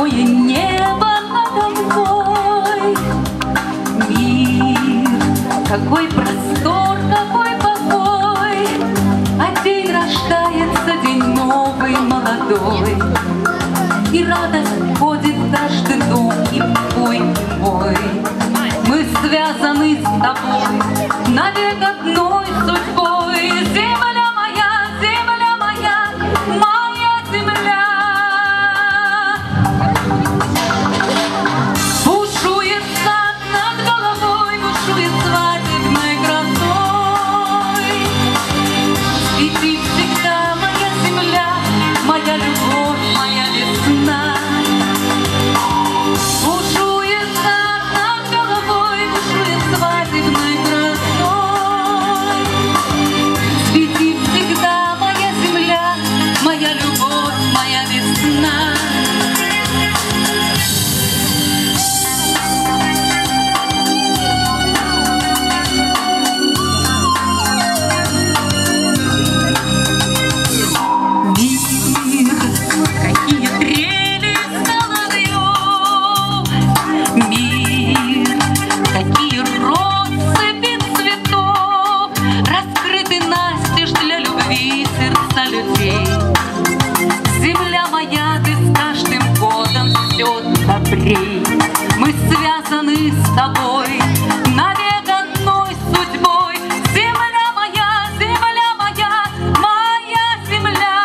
голубое небо надо мной. Мир, какой простор, какой покой, а день рождается, день новый, молодой. И радость входит в каждый дом, и бой, и бой. Мы связаны с тобой навек одной судьбой. Земля моя, моя земля. Бушует сад над головой, бушует свадебной красой. Свети всегда моя земля, моя любовь, моя весна. Бушует сад над головой, бушует свадебной красой. Свети всегда моя земля, моя любовь, моя весна. Мы связаны с тобой навек одной судьбой. Земля моя, моя земля.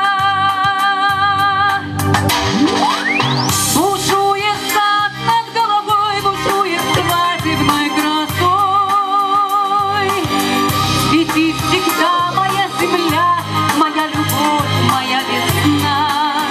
Бушует сад над головой, бушует свадебной красой. Свети всегда моя земля, моя любовь, моя весна.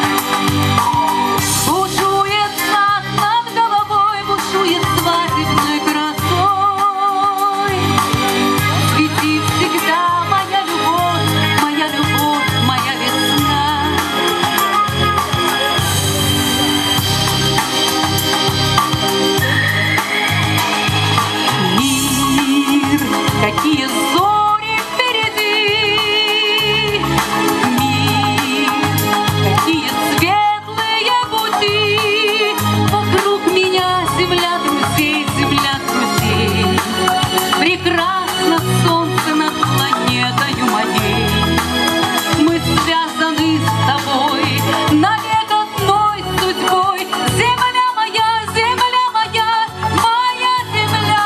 Какие зори впереди, мир, какие светлые пути. Вокруг меня земля друзей, земля друзей. Прекрасно солнце над планетою моей. Мы связаны с тобой навек одной судьбой. Земля моя, моя земля.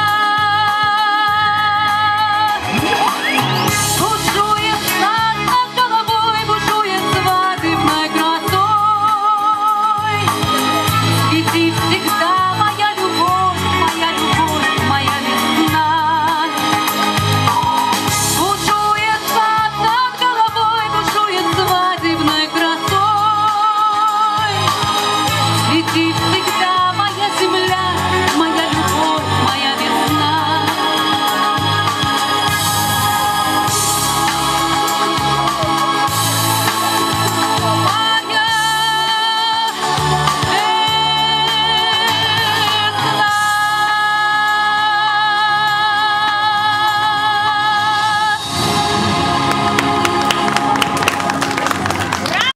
Бушует сад над головой, бушует свадебной красой. Свети всегда моя любовь, моя весна. Бушует сад над головой, бушует свадебной красой. Свети